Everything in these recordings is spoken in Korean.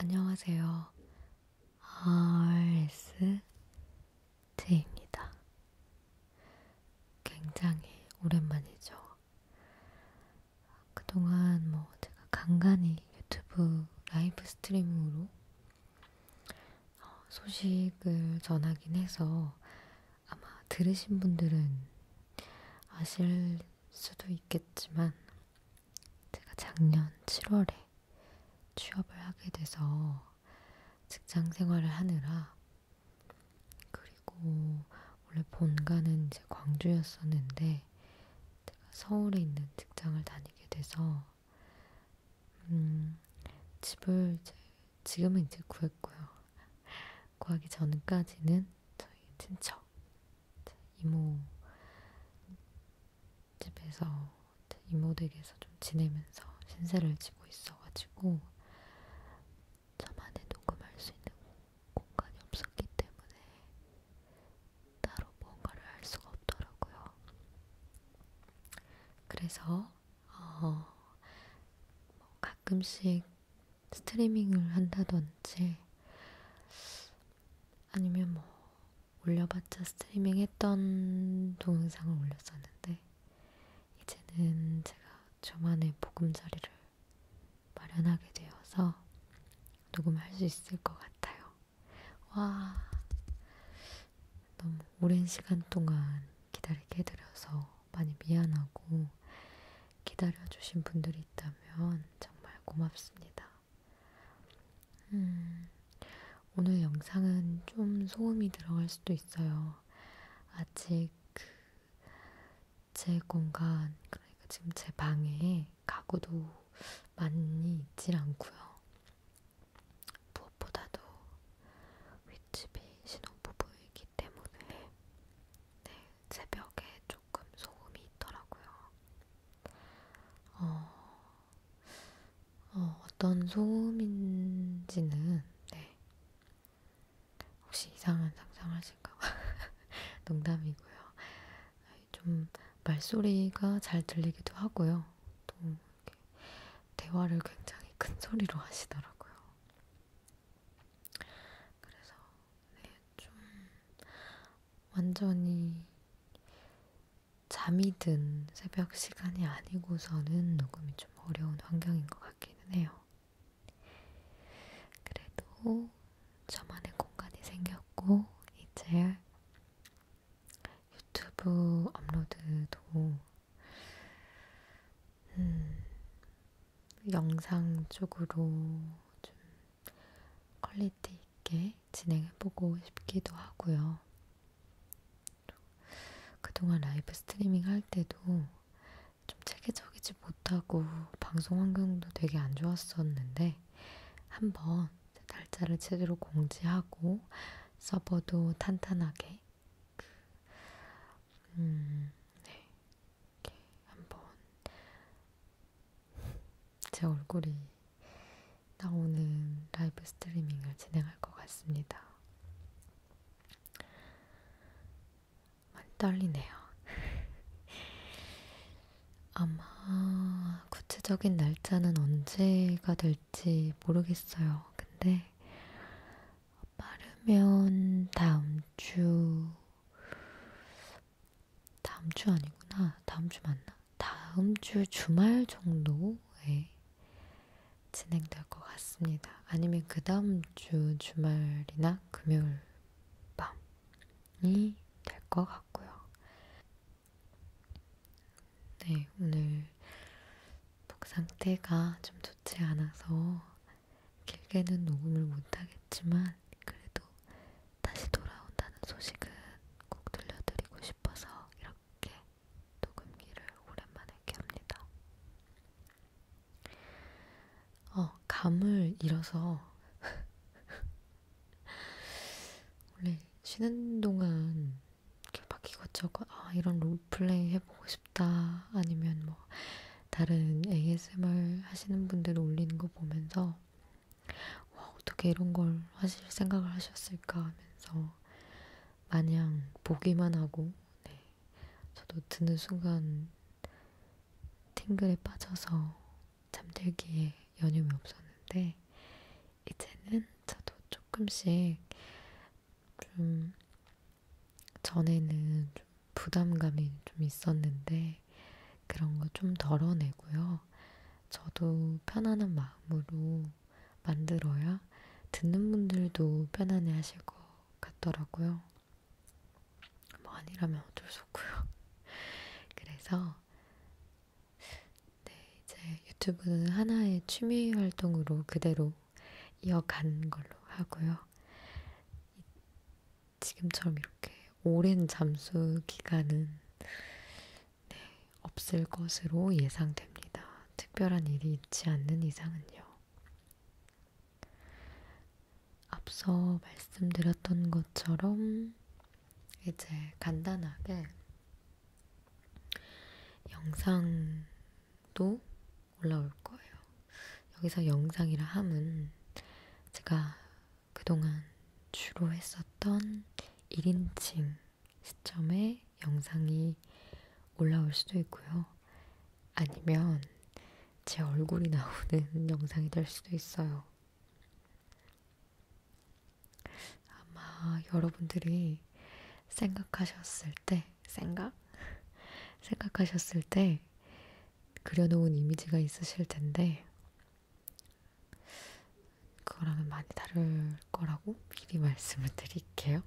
안녕하세요. RST입니다. 굉장히 오랜만이죠. 그동안 제가 간간히 유튜브 라이브 스트리밍으로 소식을 전하긴 해서 아마 들으신 분들은 아실 수도 있겠지만 제가 작년 7월에 취업을 하게 돼서 직장 생활을 하느라, 그리고 원래 본가는 이제 광주였었는데 제가 서울에 있는 직장을 다니게 돼서 집을 지금은 이제 구했고요. 구하기 전까지는 저희 친척, 제 이모 집에서 제 이모 댁에서 좀 지내면서 신세를 지고 있어가지고 저만의 녹음할 수 있는 공간이 없었기 때문에 따로 뭔가를 할 수가 없더라고요. 그래서 가끔씩 스트리밍을 한다든지 아니면 올려봤자 스트리밍 했던 동영상을 올렸었는데 이제는 제가 저만의 보금자리를 마련하게 되어서 녹음할 수 있을 것 같아요. 와, 너무 오랜 시간 동안 기다리게 해드려서 많이 미안하고 기다려주신 분들이 있다면 정말 고맙습니다. 오늘 영상은 좀 소음이 들어갈 수도 있어요. 아직 제 공간, 그러니까 지금 제 방에 가구도 많이 있질 않고요. 무엇보다도 윗집이 신혼부부이기 때문에 새벽에 조금 소음이 있더라고요. 어떤 소음인지는 혹시 이상한 상상하실까 봐 농담이고요. 좀 말소리가 잘 들리기도 하고요. 또 이렇게 대화를 굉장히 큰 소리로 하시더라고요. 그래서 좀 완전히 잠이 든 새벽 시간이 아니고서는 녹음이 좀 어려운 환경인 것 같기는 해요. 그래도 저만의 공간이 생겼고 이제 유튜브 업로드도 영상 쪽으로 좀 퀄리티 있게 진행해보고 싶기도 하고요. 그동안 라이브 스트리밍 할 때도 좀 체계적이지 못하고 방송 환경도 되게 안 좋았었는데 한번 날짜를 제대로 공지하고 서버도 탄탄하게 이렇게 한번 제 얼굴이 나오는 라이브 스트리밍을 진행할 것 같습니다. 많이 떨리네요. 아마 구체적인 날짜는 언제가 될지 모르겠어요. 근데 빠르면 다음 주 아니구나. 다음 주 맞나? 다음 주 주말 정도에 진행될 것 같습니다. 아니면 그 다음 주 주말이나 금요일 밤이 될 것 같고요. 네, 오늘 목 상태가 좀 좋지 않아서 길게는 녹음을 못하겠지만 그래도 다시 돌아온다는 소식은 꼭 들려드리고 싶어서 이렇게 녹음기를 오랜만에 켭니다. 감을 잃어서 원래 쉬는 동안 이렇게 막 이것저것 이런 롤플레이 해보고 싶다 아니면 다른 ASMR 하시는 분들 올리는 거 보면서 와, 어떻게 이런 걸 하실 생각을 하셨을까 하면서 마냥 보기만 하고 저도 드는 순간 팅글에 빠져서 잠들기에 여념이 없었는데 이제는 저도 조금씩 좀 전에는 좀 부담감이 좀 있었는데 그런 거 좀 덜어내고요. 저도 편안한 마음으로 만들어야 듣는 분들도 편안해 하실 것 같더라고요. 뭐 아니라면 어쩔 수 없고요. 그래서 네, 이제 유튜브는 하나의 취미 활동으로 그대로 이어간 걸로 하고요. 지금처럼 이렇게 오랜 잠수 기간은 네, 없을 것으로 예상됩니다. 특별한 일이 있지 않는 이상은요. 앞서 말씀드렸던 것처럼 이제 간단하게 영상도 올라올 거예요. 여기서 영상이라 함은 제가 그동안 주로 했었던 1인칭 시점에 영상이 올라올 수도 있고요. 아니면 제 얼굴이 나오는 영상이 될 수도 있어요. 아마 여러분들이 생각하셨을 때, 생각하셨을 때 그려놓은 이미지가 있으실 텐데, 그거랑은 많이 다를 거라고 미리 말씀을 드릴게요.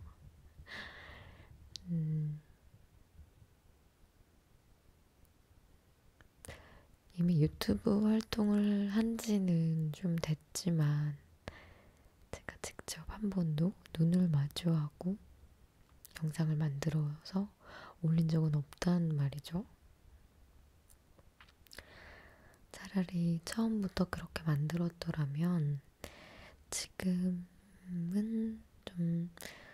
이미 유튜브 활동을 한 지는 좀 됐지만, 제가 직접 한 번도 눈을 마주하고 영상을 만들어서 올린 적은 없단 말이죠. 차라리 처음부터 그렇게 만들었더라면 지금은 좀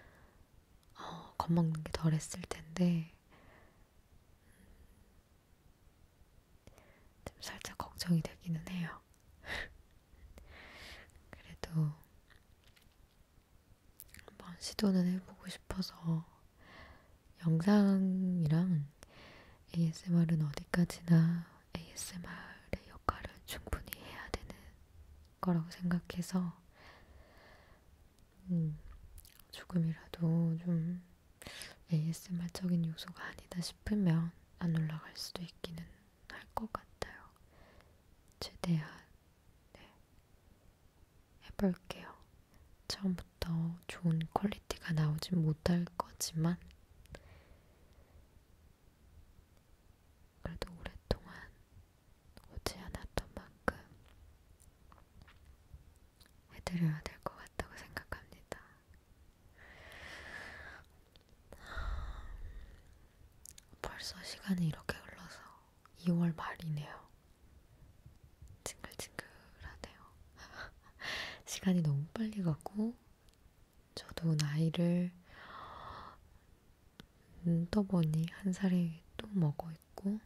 겁먹는 게 덜했을 텐데 좀 살짝 걱정이 되기는 해요. 그래도 한번 시도는 해보고 싶어서 영상이랑 ASMR은 어디까지나 ASMR의 역할을 충분히 해야 되는 거라고 생각해서 조금이라도 좀 ASMR적인 요소가 아니다 싶으면 안 올라갈 수도 있기는 할 것 같아요. 최대한 네, 해볼게요. 처음부터 좋은 퀄리티가 나오진 못할 거지만 그래도 오랫동안 오지 않았던 만큼 해드려야 될 것 같다고 생각합니다. 벌써 시간이 이렇게 흘러서 2월 말이네요. 징글징글하네요. 시간이 너무 빨리 가고 저도 나이를 떠보니 한 살이 또 먹어 있고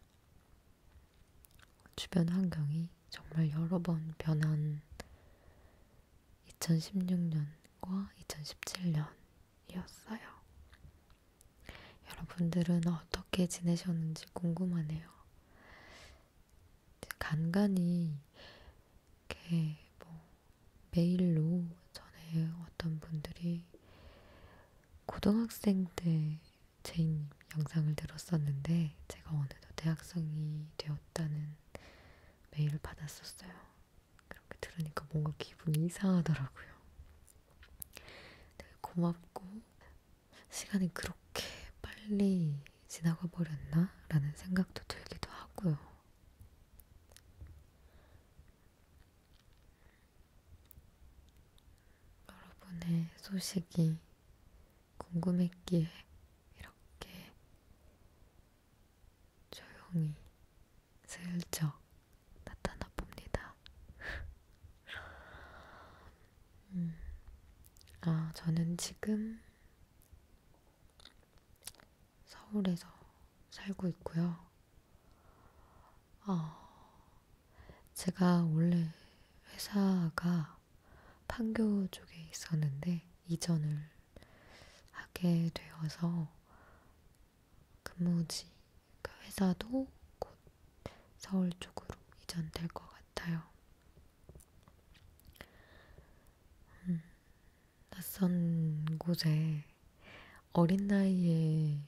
주변 환경이 정말 여러 번 변한 2016년과 2017년이었어요. 여러분들은 어떻게 지내셨는지 궁금하네요. 간간히 이렇게 뭐 메일로 전에 어떤 분들이 고등학생 때 제 영상을 들었었는데 제가 어느덧 대학생이 되었다는 메일을 받았었어요. 그렇게 들으니까 뭔가 기분이 이상하더라고요. 되게 고맙고 시간이 그렇게 빨리 지나가 버렸나? 라는 생각도 들기도 하고요. 여러분의 소식이 궁금했기에 이렇게 조용히 슬쩍 나타나 봅니다. 저는 지금 서울에서 살고 있고요. 제가 원래 회사가 판교 쪽에 있었는데 이전을 하게 되어서 근무지, 그 회사도 곧 서울 쪽으로 이전될 것 같아요. 낯선 곳에 어린 나이에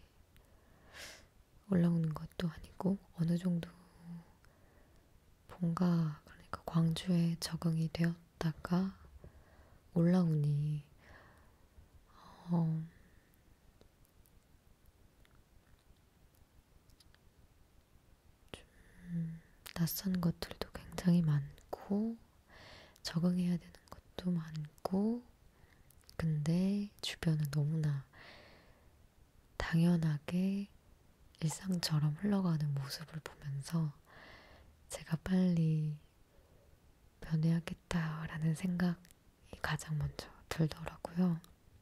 올라오는 것도 아니고 어느 정도 본가, 그러니까 광주에 적응이 되었다가 올라오니 어, 낯선 것들도 굉장히 많고 적응해야 되는 것도 많고 근데 주변은 너무나 당연하게 일상처럼 흘러가는 모습을 보면서 제가 빨리 변해야겠다라는 생각이 가장 먼저 들더라고요.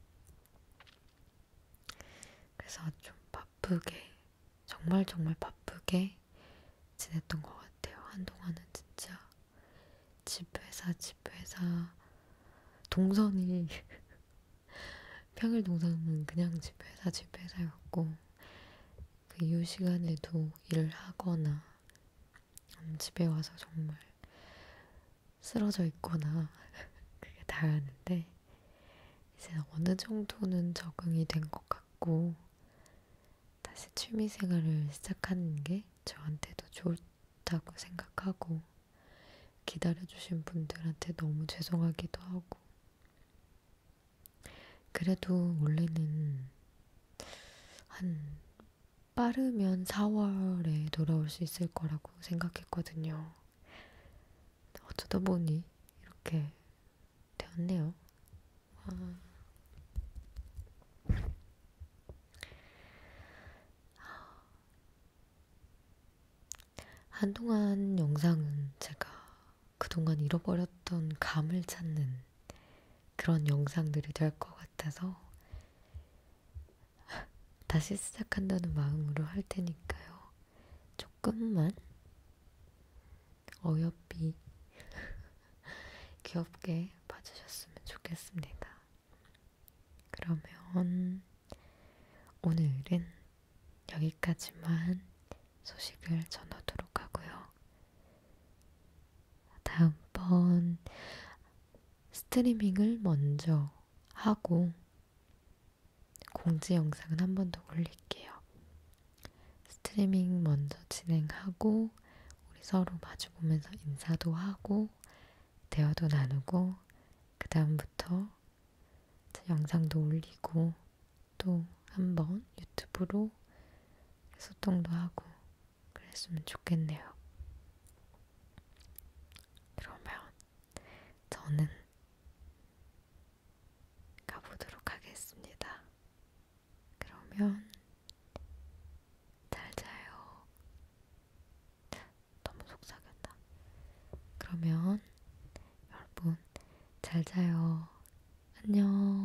그래서 좀 바쁘게, 정말 정말 바쁘게 지냈던 것 같아요. 한동안은 진짜 집 회사 동선이 평일 동선은 그냥 집 회사였고 그 이후 시간에도 일을 하거나 집에 와서 정말 쓰러져 있거나 그게 다였는데 이제 어느 정도는 적응이 된 것 같고 다시 취미 생활을 시작하는 게 저한테도 좋다고 생각하고 기다려주신 분들한테 너무 죄송하기도 하고 그래도 원래는 한 빠르면 4월에 돌아올 수 있을 거라고 생각했거든요. 어쩌다 보니 이렇게 되었네요. 아, 한동안 영상은 제가 그동안 잃어버렸던 감을 찾는 그런 영상들이 될 것 같아서 다시 시작한다는 마음으로 할 테니까요. 조금만 어여삐 귀엽게 봐주셨으면 좋겠습니다. 그러면 오늘은 여기까지만 소식을 전하도록 하고요. 다음번 스트리밍을 먼저 하고 공지 영상은 한 번 더 올릴게요. 스트리밍 먼저 진행하고 우리 서로 마주보면서 인사도 하고 대화도 나누고 그 다음부터 영상도 올리고 또 한 번 유튜브로 소통도 하고 그랬으면 좋겠네요. 그러면 저는 가보도록 하겠습니다. 그러면 잘 자요. 너무 속삭였다. 그러면 여러분 잘 자요. 안녕.